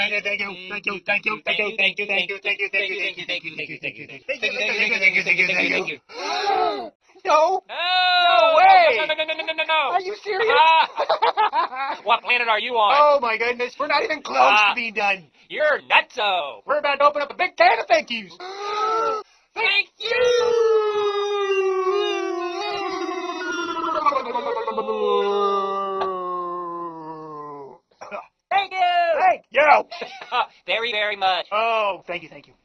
No. No way. No. Are you serious? What planet are you on? Oh my goodness, we're not even close to being done. You're nutso. We're about to open up a big can of thank yous. Thank you. Thank you. Thank you. Very, very much. Oh, thank you, thank you.